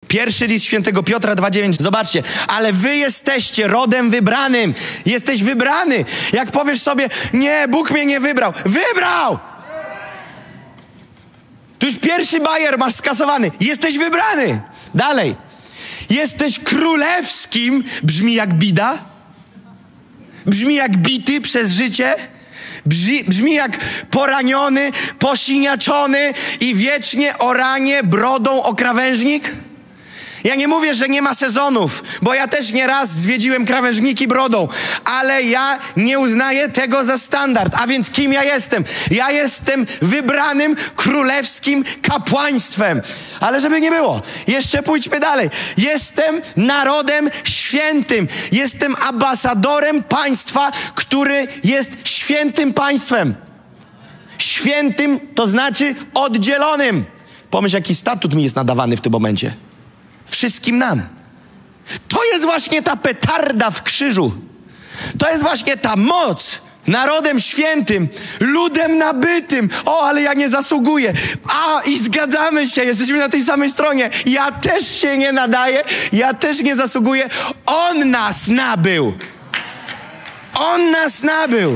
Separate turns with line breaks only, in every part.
Pierwszy list świętego Piotra 2,9. Zobaczcie, ale wy jesteście rodem wybranym. Jesteś wybrany. Jak powiesz sobie, nie, Bóg mnie nie wybrał. Wybrał! Tu już pierwszy bajer masz skasowany. Jesteś wybrany. Dalej. Jesteś królewskim. Brzmi jak bida. Brzmi jak bity przez życie. Brzmi jak poraniony, posiniaczony i wiecznie oranie brodą o krawężnik. Ja nie mówię, że nie ma sezonów, bo ja też nieraz zwiedziłem krawężniki brodą, ale ja nie uznaję tego za standard. A więc kim ja jestem? Ja jestem wybranym królewskim kapłaństwem. Ale żeby nie było, jeszcze pójdźmy dalej. Jestem narodem świętym. Jestem ambasadorem państwa, który jest świętym państwem. Świętym to znaczy oddzielonym. Pomyśl, jaki statut mi jest nadawany w tym momencie. Wszystkim nam. To jest właśnie ta petarda w krzyżu. To jest właśnie ta moc. Narodem świętym, ludem nabytym. O, ale ja nie zasługuję. I zgadzamy się, jesteśmy na tej samej stronie. Ja też się nie nadaję, ja też nie zasługuję. On nas nabył. On nas nabył.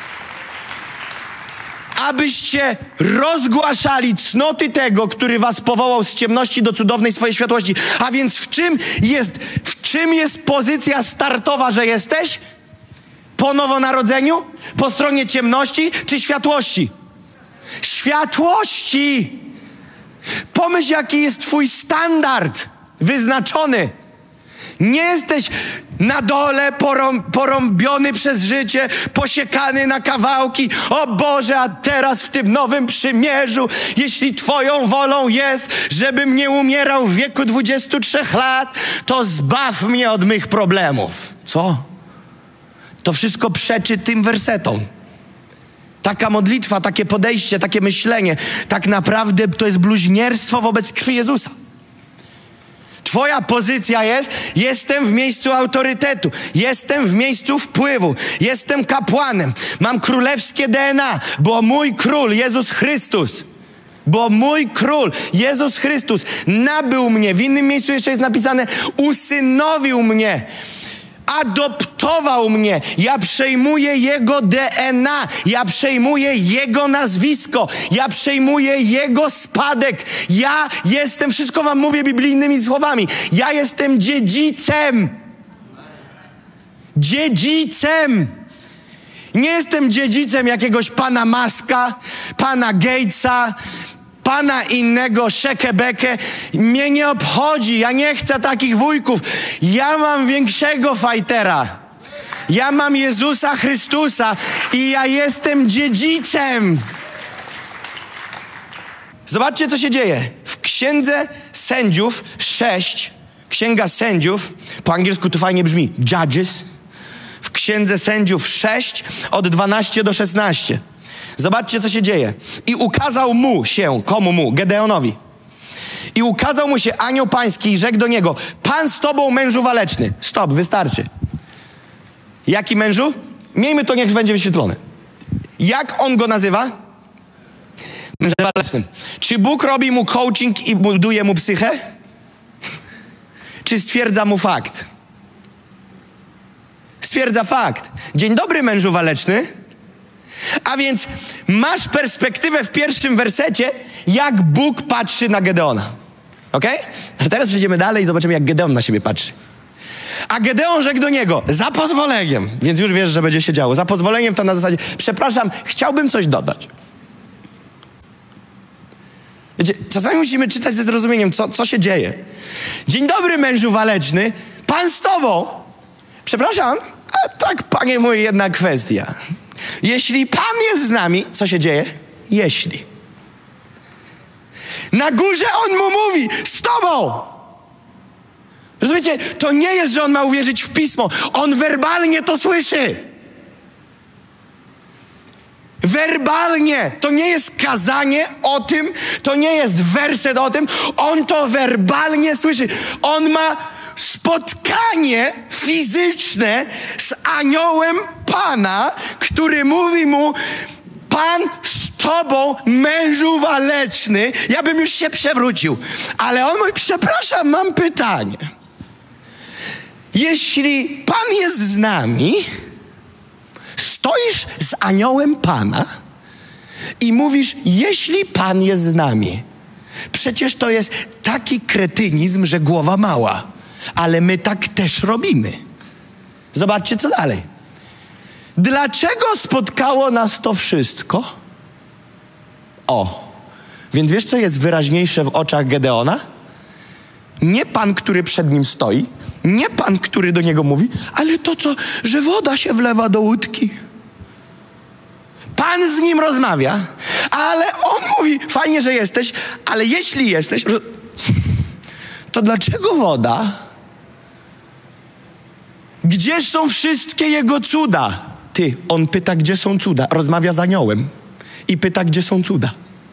Abyście rozgłaszali cnoty tego, który was powołał z ciemności do cudownej swojej światłości. A więc w czym jest pozycja startowa, że jesteś? Po nowonarodzeniu? Po stronie ciemności czy światłości? Światłości! Pomyśl, jaki jest twój standard wyznaczony. Nie jesteś na dole porąbiony przez życie, posiekany na kawałki. O Boże, a teraz w tym nowym przymierzu, jeśli Twoją wolą jest, żebym nie umierał w wieku 23 lat, to zbaw mnie od mych problemów. Co? To wszystko przeczy tym wersetom. Taka modlitwa, takie podejście, takie myślenie, tak naprawdę to jest bluźnierstwo wobec krwi Jezusa. Twoja pozycja jest, jestem w miejscu autorytetu, jestem w miejscu wpływu, jestem kapłanem, mam królewskie DNA, bo mój król, Jezus Chrystus, nabył mnie. W innym miejscu jeszcze jest napisane, usynowił mnie, adoptował mnie. Ja przejmuję Jego DNA. Ja przejmuję Jego nazwisko. Ja przejmuję Jego spadek. Ja jestem, wszystko wam mówię biblijnymi słowami, ja jestem dziedzicem. Dziedzicem. Nie jestem dziedzicem jakiegoś pana Muska, pana Gatesa, pana innego, szekebekę. Mnie nie obchodzi. Ja nie chcę takich wujków. Ja mam większego fajtera. Ja mam Jezusa Chrystusa i ja jestem dziedzicem. Zobaczcie, co się dzieje. W Księdze Sędziów 6, Księga Sędziów, po angielsku to fajnie brzmi, Judges. W Księdze Sędziów 6, od 12 do 16. Zobaczcie, co się dzieje. I ukazał mu się, komu mu? Gedeonowi. I ukazał mu się anioł pański i rzekł do niego, Pan z tobą, mężu waleczny. Stop, wystarczy. Jaki mężu? Miejmy to, niech będzie wyświetlone. Jak on go nazywa? Mężem walecznym. Czy Bóg robi mu coaching i buduje mu psychę? Czy stwierdza mu fakt? Stwierdza fakt. Dzień dobry, mężu waleczny. A więc masz perspektywę w pierwszym wersecie, jak Bóg patrzy na Gedeona. Okej? A teraz przejdziemy dalej i zobaczymy, jak Gedeon na siebie patrzy. A Gedeon rzekł do niego, za pozwoleniem, więc już wiesz, że będzie się działo. Za pozwoleniem to na zasadzie, przepraszam, chciałbym coś dodać. Wiecie, czasami musimy czytać ze zrozumieniem, co się dzieje. Dzień dobry, mężu waleczny, Pan z tobą. Przepraszam, a tak, panie mój, jedna kwestia. Jeśli Pan jest z nami, co się dzieje? Jeśli. Na górze on mu mówi, z tobą. Rozumiecie? To nie jest, że on ma uwierzyć w Pismo. On werbalnie to słyszy. Werbalnie. To nie jest kazanie o tym, to nie jest werset o tym. On to werbalnie słyszy. On ma spotkanie fizyczne z aniołem Pana, który mówi mu, Pan z tobą, mężu waleczny, ja bym już się przewrócił. Ale on mówi, przepraszam, mam pytanie. Jeśli Pan jest z nami, stoisz z aniołem Pana i mówisz, jeśli Pan jest z nami. Przecież to jest taki kretynizm, że głowa mała. Ale my tak też robimy. Zobaczcie, co dalej. Dlaczego spotkało nas to wszystko? Więc wiesz, co jest wyraźniejsze w oczach Gedeona? Nie Pan, który przed nim stoi, nie Pan, który do niego mówi, ale to co, że woda się wlewa do łódki. Pan z nim rozmawia, ale on mówi, fajnie, że jesteś, ale jeśli jesteś, to dlaczego woda? Gdzież są wszystkie jego cuda? On pyta, gdzie są cuda. Rozmawia z aniołem i pyta, gdzie są cuda.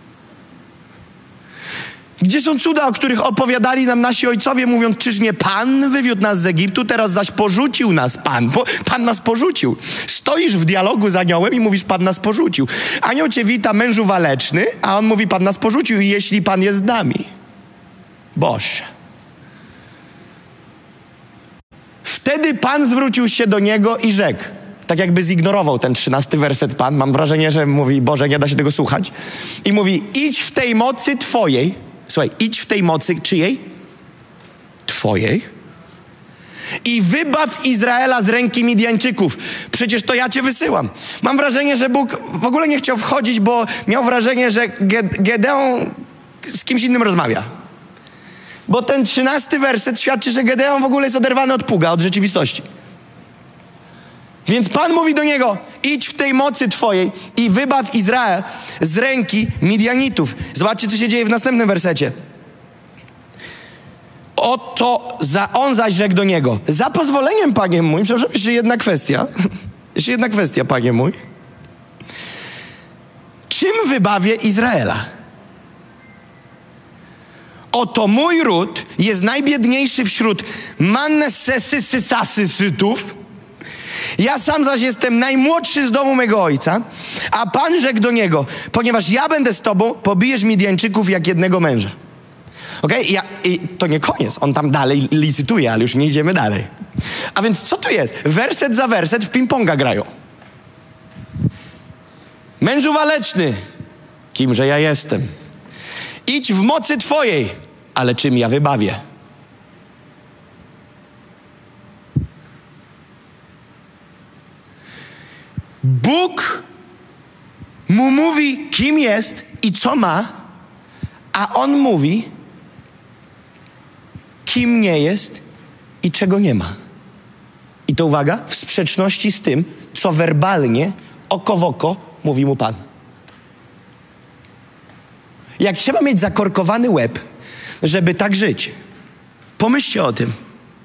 Gdzie są cuda, o których opowiadali nam nasi ojcowie, mówiąc, czyż nie Pan wywiódł nas z Egiptu, teraz zaś porzucił nas Pan. Pan nas porzucił. Stoisz w dialogu z aniołem i mówisz, Pan nas porzucił. Anioł cię wita, mężu waleczny, a on mówi, Pan nas porzucił i jeśli Pan jest z nami. Boże. Wtedy Pan zwrócił się do niego i rzekł, tak jakby zignorował ten 13 werset Pan. Mam wrażenie, że mówi, Boże, nie da się tego słuchać. I mówi, idź w tej mocy Twojej. Słuchaj, idź w tej mocy czyjej? Twojej. I wybaw Izraela z ręki Midjańczyków. Przecież to ja Cię wysyłam. Mam wrażenie, że Bóg w ogóle nie chciał wchodzić, bo miał wrażenie, że Gedeon z kimś innym rozmawia. Bo ten 13 werset świadczy, że Gedeon w ogóle jest oderwany od pługa, od rzeczywistości. Więc Pan mówi do niego, idź w tej mocy Twojej i wybaw Izrael z ręki Midjanitów. Zobaczcie, co się dzieje w następnym wersecie. On zaś rzekł do niego, za pozwoleniem, Panie mój, przepraszam, jeszcze jedna kwestia, Panie mój. Czym wybawię Izraela? Oto mój ród jest najbiedniejszy wśród Mannesesysysasysytów. Ja sam zaś jestem najmłodszy z domu mego ojca, a Pan rzekł do niego, ponieważ ja będę z tobą, pobijesz Midjańczyków jak jednego męża. Okej? I to nie koniec, on tam dalej licytuje, ale już nie idziemy dalej. A więc co tu jest? Werset za werset w ping-ponga grają. Mężu waleczny, kimże ja jestem? Idź w mocy Twojej, ale czym ja wybawię? Bóg mu mówi, kim jest i co ma, a on mówi, kim nie jest i czego nie ma. I to uwaga, w sprzeczności z tym, co werbalnie, oko w oko mówi mu Pan. Jak trzeba mieć zakorkowany łeb, żeby tak żyć. Pomyślcie o tym.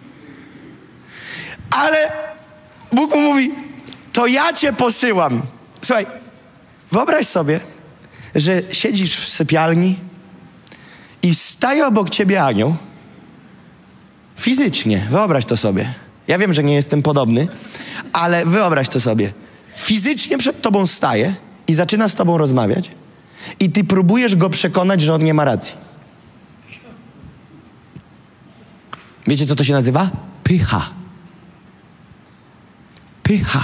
Ale Bóg mu mówi, to ja Cię posyłam. Słuchaj, wyobraź sobie, że siedzisz w sypialni i staje obok Ciebie anioł. Fizycznie, wyobraź to sobie. Ja wiem, że nie jestem podobny, ale wyobraź to sobie. Fizycznie przed Tobą staje i zaczyna z Tobą rozmawiać i Ty próbujesz go przekonać, że on nie ma racji. Wiecie, co to się nazywa? Pycha. Pycha.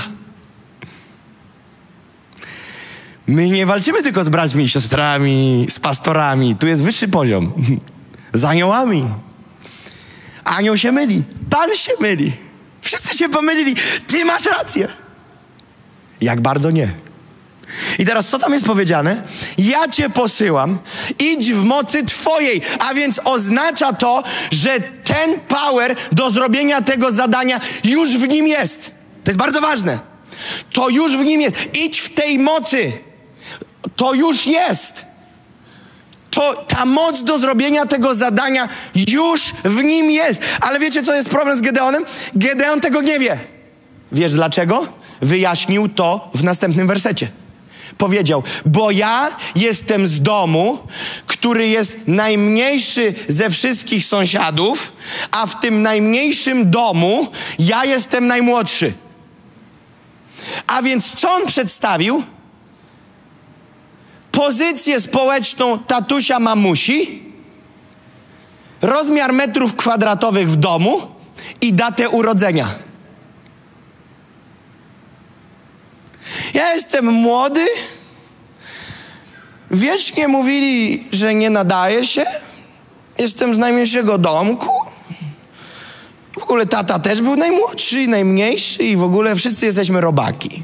My nie walczymy tylko z braćmi i siostrami, z pastorami. Tu jest wyższy poziom. Z aniołami. Anioł się myli. Pan się myli. Wszyscy się pomylili. Ty masz rację. Jak bardzo nie. I teraz co tam jest powiedziane? Ja Cię posyłam, idź w mocy Twojej. A więc oznacza to, że ten power do zrobienia tego zadania już w nim jest. To jest bardzo ważne. To już w nim jest. Idź w tej mocy. To już jest. Ta moc do zrobienia tego zadania już w nim jest. Ale wiecie, co jest problem z Gedeonem? Gedeon tego nie wie. Wiesz dlaczego? Wyjaśnił to w następnym wersecie. Powiedział, bo ja jestem z domu, który jest najmniejszy ze wszystkich sąsiadów, a w tym najmniejszym domu ja jestem najmłodszy. A więc co on przedstawił? pozycję społeczną tatusia, mamusi, rozmiar metrów kwadratowych w domu i datę urodzenia. Ja jestem młody, wiecznie mówili, że nie nadaje się, jestem z najmniejszego domku, w ogóle tata też był najmłodszy i najmniejszy i w ogóle wszyscy jesteśmy robaki.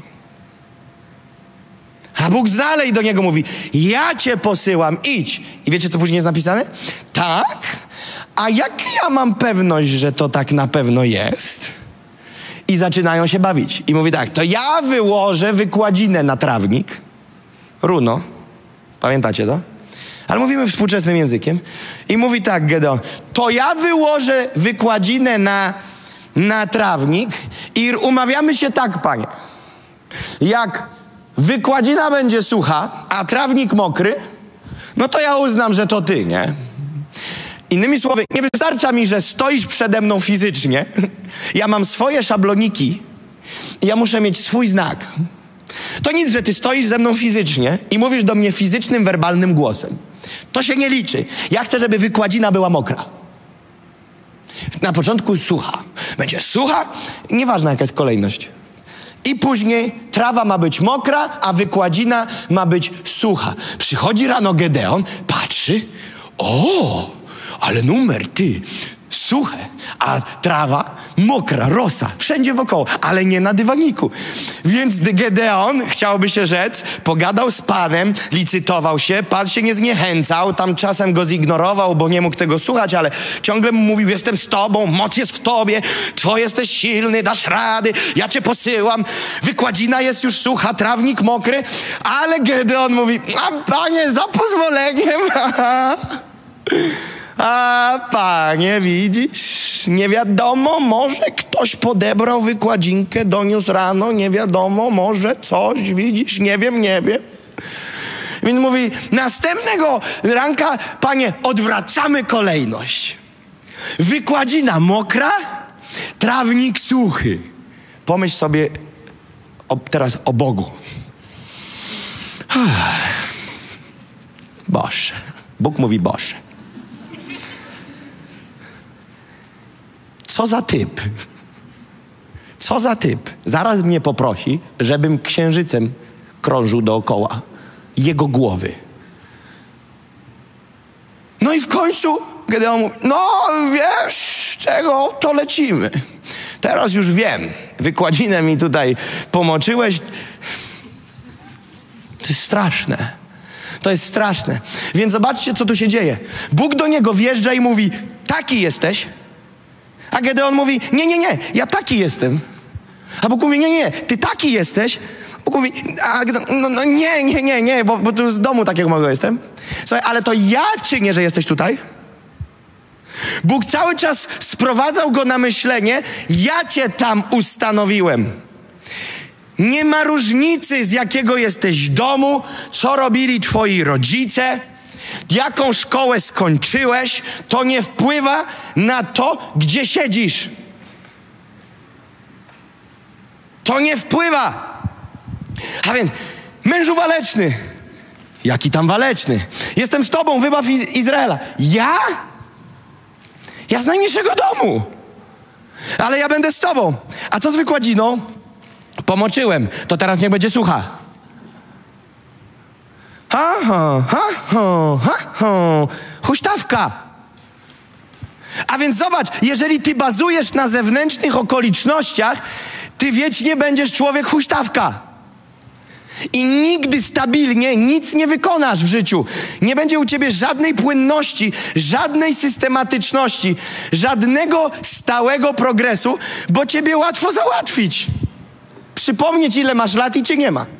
A Bóg dalej do niego mówi, ja cię posyłam, idź. I wiecie, co później jest napisane? Tak? A jak ja mam pewność, że to tak na pewno jest? I zaczynają się bawić. I mówi tak, to ja wyłożę wykładzinę na trawnik. Runo. Pamiętacie to? Ale mówimy współczesnym językiem. I mówi tak Gedeon, to ja wyłożę wykładzinę na trawnik i umawiamy się tak, panie. Jak wykładzina będzie sucha, a trawnik mokry, no to ja uznam, że to ty, nie? Innymi słowy, nie wystarcza mi, że stoisz przede mną fizycznie. Ja mam swoje szabloniki i ja muszę mieć swój znak. To nic, że ty stoisz ze mną fizycznie i mówisz do mnie fizycznym, werbalnym głosem. To się nie liczy. Ja chcę, żeby wykładzina była mokra. Na początku sucha. Będzie sucha, nieważna jaka jest kolejność. I później trawa ma być mokra, a wykładzina ma być sucha. Przychodzi rano Gedeon, patrzy, ale numer, ty, suche, a trawa mokra, rosa, wszędzie wokoło, ale nie na dywaniku. Więc Gedeon, chciałoby się rzec, pogadał z Panem, licytował się, Pan się nie zniechęcał, tam czasem go zignorował, bo nie mógł tego słuchać, ale ciągle mu mówił, jestem z Tobą, moc jest w Tobie, to jesteś silny, dasz rady, ja Cię posyłam, wykładzina jest już sucha, trawnik mokry, ale Gedeon mówi, a Panie, za pozwoleniem, a Panie, widzisz, nie wiadomo, może ktoś podebrał wykładzinkę, doniósł rano, nie wiadomo, może coś, widzisz, nie wiem. Więc mówi, następnego ranka, Panie, odwracamy kolejność. Wykładzina mokra, trawnik suchy. Pomyśl sobie teraz o Bogu. Boże. Bóg mówi Boże. Co za typ? Co za typ? Zaraz mnie poprosi, żebym księżycem krążył dookoła jego głowy. No i w końcu Gedeon mówi, no wiesz czego, to lecimy. Teraz już wiem, wykładzinę mi tutaj pomoczyłeś. To jest straszne. To jest straszne. Więc zobaczcie, co tu się dzieje. Bóg do niego wjeżdża i mówi, taki jesteś. A Gedeon mówi, nie, ja taki jestem. A Bóg mówi, nie, ty taki jesteś. Bóg mówi, nie, bo tu z domu takiego małego jestem. Słuchaj, ale to ja czynię, że jesteś tutaj. Bóg cały czas sprowadzał go na myślenie, ja cię tam ustanowiłem. Nie ma różnicy, z jakiego jesteś domu, co robili twoi rodzice, jaką szkołę skończyłeś, to nie wpływa na to, gdzie siedzisz. To nie wpływa. A więc, mężu waleczny. Jaki tam waleczny? Jestem z tobą, wybaw Izraela. Ja? Ja z najmniejszego domu. Ale ja będę z tobą. A co z wykładziną? Pomoczyłem. To teraz niech będzie sucha. Huśtawka. A więc zobacz, jeżeli ty bazujesz na zewnętrznych okolicznościach, ty wiecznie będziesz człowiek huśtawka. I nigdy stabilnie nic nie wykonasz w życiu. Nie będzie u ciebie żadnej płynności, żadnej systematyczności, żadnego stałego progresu, bo ciebie łatwo załatwić. Przypomnieć, ile masz lat i cię nie ma.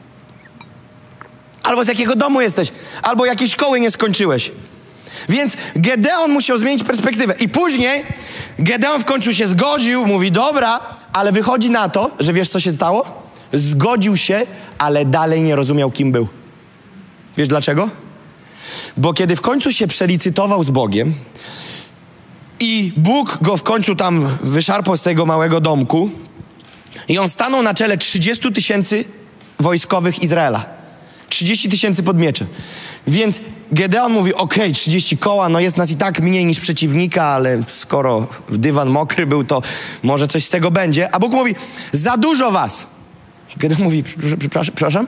Albo z jakiego domu jesteś, albo jakiej szkoły nie skończyłeś. Więc Gedeon musiał zmienić perspektywę. I później Gedeon w końcu się zgodził, mówi dobra, ale wychodzi na to, że wiesz co się stało? Zgodził się, ale dalej nie rozumiał, kim był. Wiesz dlaczego? Bo kiedy w końcu się przelicytował z Bogiem i Bóg go w końcu tam wyszarpał z tego małego domku i on stanął na czele 30 000 wojskowych Izraela. 30 000 pod mieczem. Więc Gedeon mówi, okej, 30 koła, no jest nas i tak mniej niż przeciwnika, ale skoro dywan mokry był, to może coś z tego będzie. A Bóg mówi, za dużo was. Gedeon mówi, przepraszam?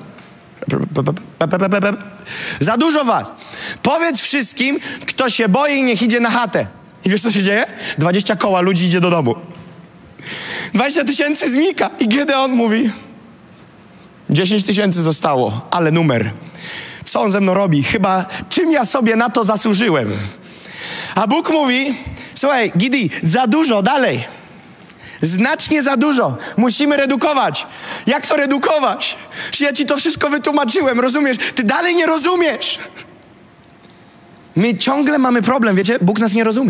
Za dużo was. Powiedz wszystkim, kto się boi, niech idzie na chatę. I wiesz, co się dzieje? 20 koła ludzi idzie do domu. 20 000 znika. I Gedeon mówi, 10 000 zostało, ale numer. Co on ze mną robi? Chyba czym ja sobie na to zasłużyłem? A Bóg mówi, słuchaj, Gidi, za dużo, dalej. Znacznie za dużo. Musimy redukować. Jak to redukować? Ja ci to wszystko wytłumaczyłem, rozumiesz? Ty dalej nie rozumiesz. My ciągle mamy problem, wiecie? Bóg nas nie rozumie.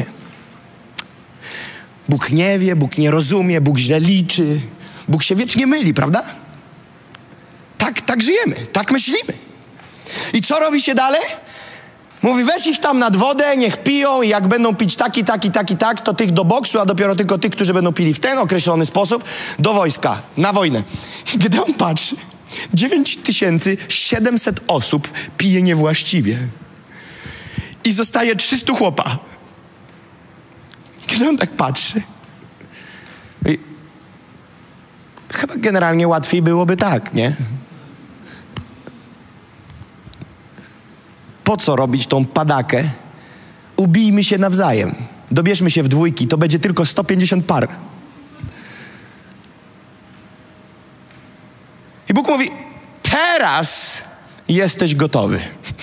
Bóg nie wie, Bóg nie rozumie, Bóg źle liczy. Bóg się wiecznie myli, prawda? Tak żyjemy, tak myślimy. I co robi się dalej? Mówi, weź ich tam nad wodę, niech piją i jak będą pić tak, to tych do boksu, a dopiero tylko tych, którzy będą pili w ten określony sposób, do wojska, na wojnę. I gdy on patrzy, 9700 osób pije niewłaściwie. I zostaje 300 chłopa. Kiedy on tak patrzy, chyba generalnie łatwiej byłoby tak, nie? Po co robić tą padakę? Ubijmy się nawzajem. Dobierzmy się w dwójki, to będzie tylko 150 par. I Bóg mówi, teraz jesteś gotowy.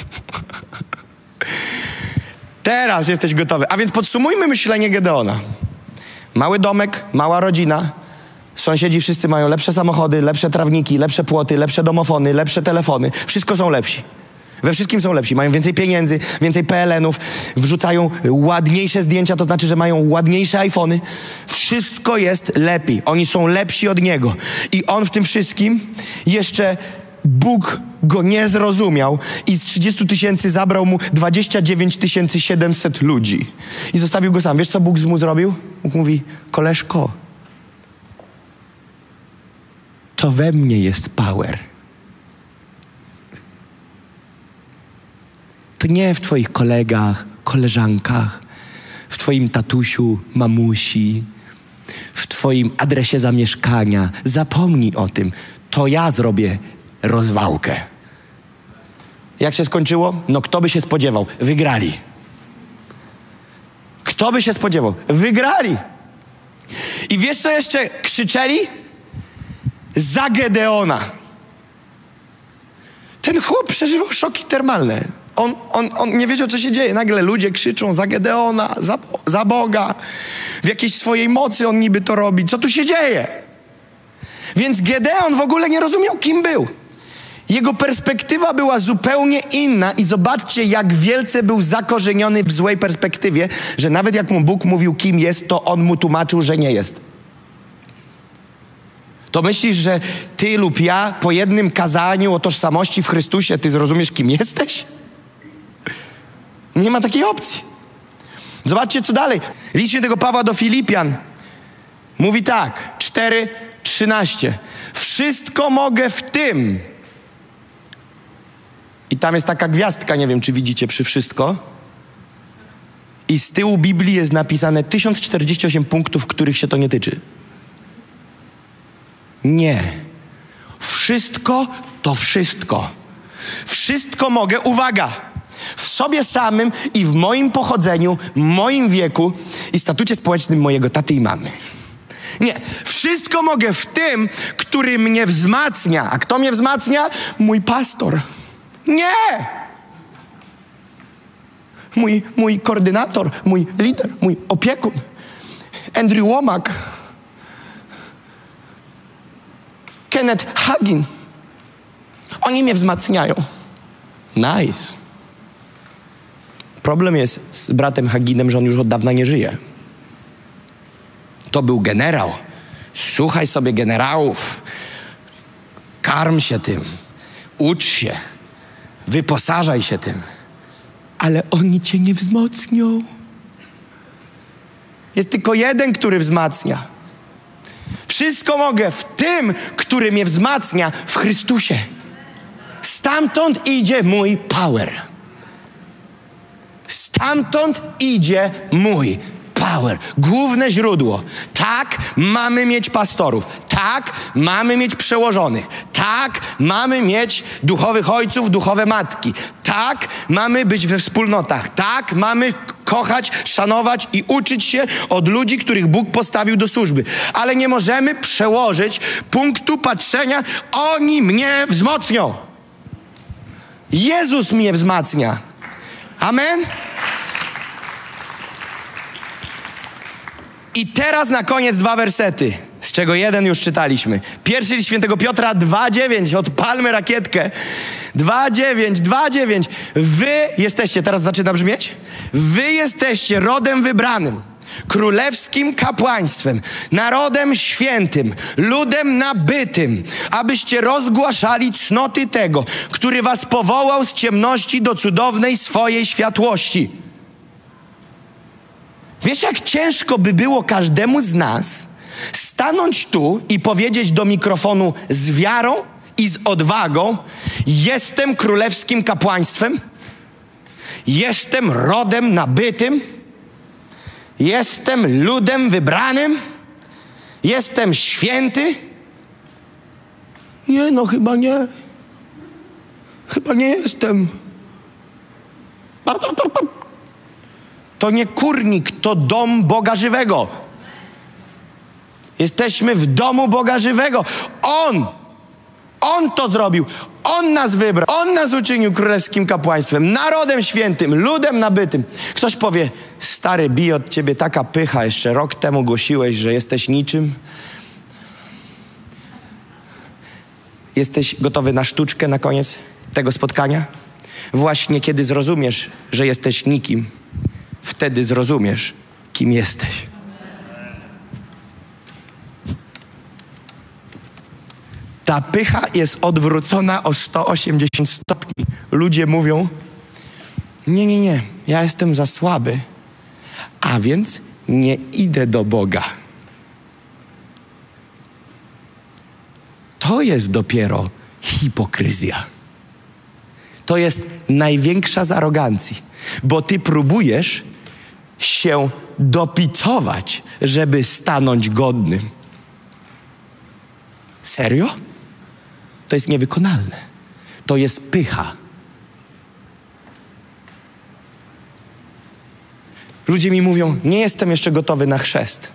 Teraz jesteś gotowy. A więc podsumujmy myślenie Gedeona. Mały domek, mała rodzina. Sąsiedzi wszyscy mają lepsze samochody, lepsze trawniki, lepsze płoty, lepsze domofony, lepsze telefony. Wszystko są lepsi. We wszystkim są lepsi. Mają więcej pieniędzy, więcej PLN-ów, wrzucają ładniejsze zdjęcia, to znaczy, że mają ładniejsze iPhony. Wszystko jest lepiej. Oni są lepsi od niego. I on w tym wszystkim jeszcze Bóg go nie zrozumiał i z 30 000 zabrał mu 29 700 ludzi. I zostawił go sam. Wiesz, co Bóg mu zrobił? Bóg mówi, koleżko, to we mnie jest power. To nie w twoich kolegach, koleżankach, w twoim tatusiu, mamusi, w twoim adresie zamieszkania. Zapomnij o tym. To ja zrobię rozwałkę. Jak się skończyło? No kto by się spodziewał? Wygrali. Kto by się spodziewał? Wygrali. I wiesz, co jeszcze krzyczeli? Za Gedeona. Ten chłop przeżywał szoki termalne. On nie wiedział, co się dzieje. Nagle ludzie krzyczą za Gedeona, za Boga. W jakiejś swojej mocy on niby to robi. Co tu się dzieje? Więc Gedeon w ogóle nie rozumiał, kim był. Jego perspektywa była zupełnie inna i zobaczcie, jak wielce był zakorzeniony w złej perspektywie, że nawet jak mu Bóg mówił, kim jest, to on mu tłumaczył, że nie jest. To myślisz, że ty lub ja po jednym kazaniu o tożsamości w Chrystusie ty zrozumiesz, kim jesteś? Nie ma takiej opcji. Zobaczcie, co dalej. List świętego Pawła do Filipian mówi tak, 4:13. Wszystko mogę w tym. I tam jest taka gwiazdka, nie wiem, czy widzicie, przy wszystko. I z tyłu Biblii jest napisane 1048 punktów, których się to nie tyczy. Nie. Wszystko to wszystko. Wszystko mogę, uwaga, w sobie samym i w moim pochodzeniu, moim wieku i statucie społecznym mojego taty i mamy. Nie. Wszystko mogę w tym, który mnie wzmacnia. A kto mnie wzmacnia? Mój pastor. Nie! Mój koordynator, mój lider, mój opiekun. Andrew Womack. Kenneth Hagin. Oni mnie wzmacniają. Nice. Problem jest z bratem Haginem, że on już od dawna nie żyje. To był generał. Słuchaj sobie generałów. Karm się tym. Ucz się. Wyposażaj się tym. Ale oni cię nie wzmocnią. Jest tylko jeden, który wzmacnia. Wszystko mogę w tym, który mnie wzmacnia w Chrystusie. Z Stamtąd idzie mój power. Stamtąd idzie mój power. Główne źródło. Tak, mamy mieć pastorów. Tak, mamy mieć przełożonych. Tak, mamy mieć duchowych ojców, duchowe matki. Tak, mamy być we wspólnotach. Tak, mamy kochać, szanować i uczyć się od ludzi, których Bóg postawił do służby. Ale nie możemy przełożyć punktu patrzenia, oni mnie wzmocnią. Jezus mnie wzmacnia. Amen? I teraz na koniec 2 wersety, z czego jeden już czytaliśmy. Pierwszy list świętego Piotra 2,9. Odpalmy rakietkę. 2,9. Wy jesteście, teraz zaczyna brzmieć? Wy jesteście rodem wybranym, królewskim kapłaństwem, narodem świętym, ludem nabytym, abyście rozgłaszali cnoty tego, który was powołał z ciemności do cudownej swojej światłości. Wiesz, jak ciężko by było każdemu z nas stanąć tu i powiedzieć do mikrofonu z wiarą i z odwagą: jestem królewskim kapłaństwem, jestem rodem nabytym, jestem ludem wybranym, jestem święty. Nie, no chyba nie. Chyba nie jestem. To nie kurnik, to dom Boga żywego. Jesteśmy w domu Boga żywego. On to zrobił. On nas wybrał. On nas uczynił królewskim kapłaństwem, narodem świętym, ludem nabytym. Ktoś powie: stary, bije od ciebie taka pycha. Jeszcze rok temu głosiłeś, że jesteś niczym. Jesteś gotowy na sztuczkę na koniec tego spotkania? Właśnie kiedy zrozumiesz, że jesteś nikim, wtedy zrozumiesz, kim jesteś. Ta pycha jest odwrócona o 180 stopni. Ludzie mówią: nie, ja jestem za słaby, a więc nie idę do Boga. To jest dopiero hipokryzja. To jest największa z arogancji, bo ty próbujesz się dopitować, żeby stanąć godnym. Serio? To jest niewykonalne. To jest pycha. Ludzie mi mówią: nie jestem jeszcze gotowy na chrzest.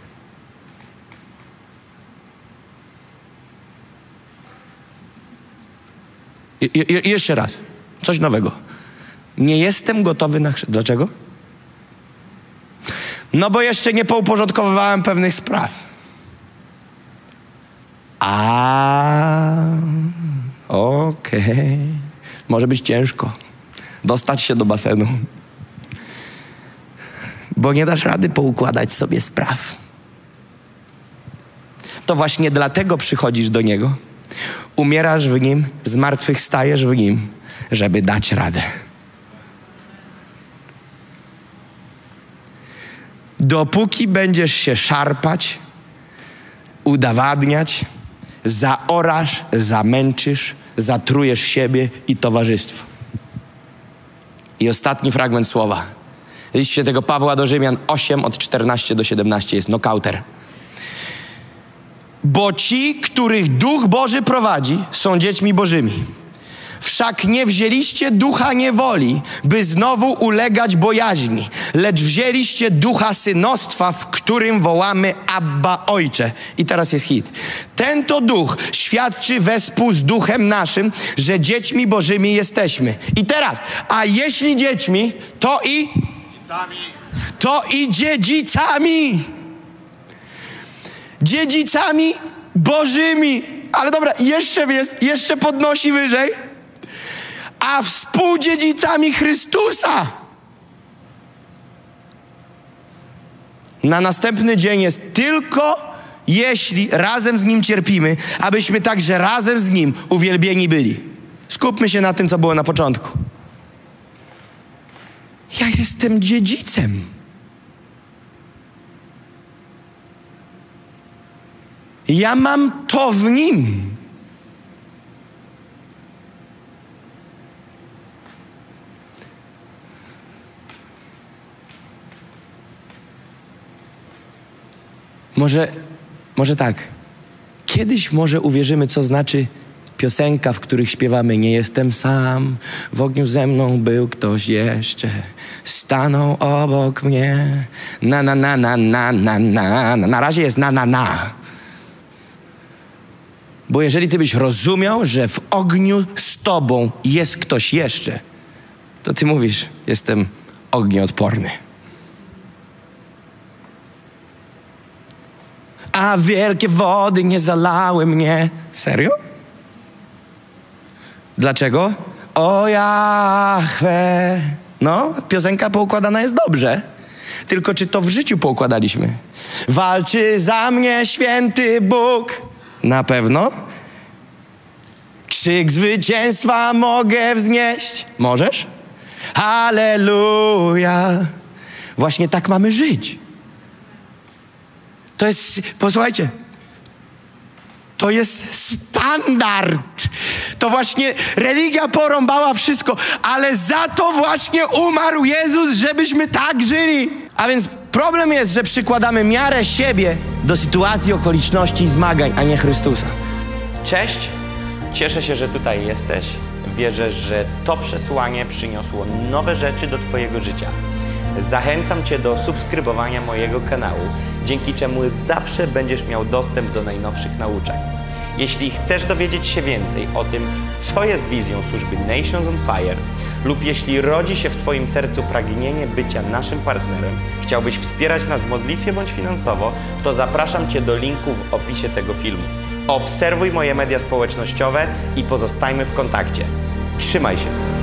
Jeszcze raz. Coś nowego. Nie jestem gotowy na chrzest. Dlaczego? No bo jeszcze nie pouporządkowywałem pewnych spraw. Okej. Może być ciężko dostać się do basenu, bo nie dasz rady poukładać sobie spraw. To właśnie dlatego przychodzisz do Niego, umierasz w Nim, zmartwychwstajesz w Nim, żeby dać radę. Dopóki będziesz się szarpać, udowadniać, zaorasz, zamęczysz, zatrujesz siebie i towarzystwo. I ostatni fragment słowa. List świętego Pawła do Rzymian 8 od 14 do 17 jest nokauter. Bo ci, których Duch Boży prowadzi, są dziećmi Bożymi. Wszak nie wzięliście ducha niewoli, by znowu ulegać bojaźni, lecz wzięliście ducha synostwa, w którym wołamy Abba, Ojcze. I teraz jest hit. Ten to duch świadczy wespół z duchem naszym, że dziećmi Bożymi jesteśmy. I teraz, a jeśli dziećmi, to i dziedzicami. Dziedzicami Bożymi. Ale dobra, jeszcze podnosi wyżej. A współdziedzicami Chrystusa. Na następny dzień jest tylko jeśli razem z Nim cierpimy, abyśmy także razem z Nim uwielbieni byli. Skupmy się na tym, co było na początku. Ja jestem dziedzicem. Ja mam to w Nim. Może tak. Kiedyś może uwierzymy, co znaczy piosenka, w których śpiewamy: nie jestem sam, w ogniu ze mną był ktoś jeszcze, stanął obok mnie, na na na na na na na. Na razie jest na na na. Bo jeżeli ty byś rozumiał, że w ogniu z tobą jest ktoś jeszcze, to ty mówisz: jestem ognioodporny. A wielkie wody nie zalały mnie. Serio? Dlaczego? O Jahwe. No, piosenka poukładana jest dobrze. Tylko czy to w życiu poukładaliśmy? Walczy za mnie święty Bóg. Na pewno. Krzyk zwycięstwa mogę wznieść. Możesz? Halleluja. Właśnie tak mamy żyć. To jest, posłuchajcie, to jest standard. To właśnie religia porąbała wszystko, ale za to właśnie umarł Jezus, żebyśmy tak żyli. A więc problem jest, że przykładamy miarę siebie do sytuacji, okoliczności i zmagań, a nie Chrystusa. Cześć, cieszę się, że tutaj jesteś. Wierzę, że to przesłanie przyniosło nowe rzeczy do twojego życia. Zachęcam cię do subskrybowania mojego kanału, dzięki czemu zawsze będziesz miał dostęp do najnowszych nauczań. Jeśli chcesz dowiedzieć się więcej o tym, co jest wizją służby Nations on Fire, lub jeśli rodzi się w twoim sercu pragnienie bycia naszym partnerem, chciałbyś wspierać nas w modlitwie bądź finansowo, to zapraszam cię do linku w opisie tego filmu. Obserwuj moje media społecznościowe i pozostajmy w kontakcie. Trzymaj się!